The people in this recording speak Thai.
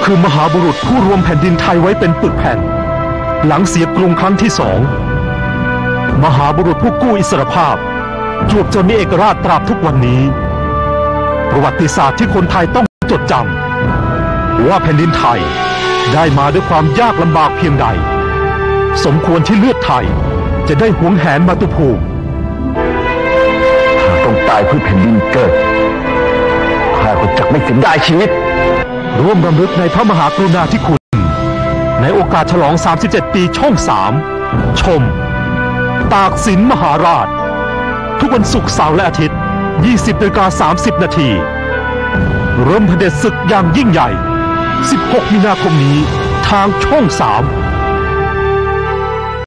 คือมหาบุรุษผู้รวมแผ่นดินไทยไว้เป็นปึกแผ่นหลังเสียกรุงครั้งที่2มหาบุรุษผู้กู้อิสรภาพจวบจนมีเอกราชตราบทุกวันนี้ประวัติศาสตร์ที่คนไทยต้องจดจำว่าแผ่นดินไทยได้มาด้วยความยากลำบากเพียงใดสมควรที่เลือดไทยจะได้หวงแหนมาตุภูมิหากต้องตายเพื่อแผ่นดินเกิดข้าก็จะไม่เสียดายชีวิตร่วมรำลึกในพระมหากรุณาธิคุณในโอกาสฉลอง37 ปีช่อง3ชมตากสินมหาราชทุกวันศุกร์เสาร์และอาทิตย์ 20:30 นาทีเริ่มเผด็จศึกอย่างยิ่งใหญ่16 มีนาคมนี้ทางช่อง3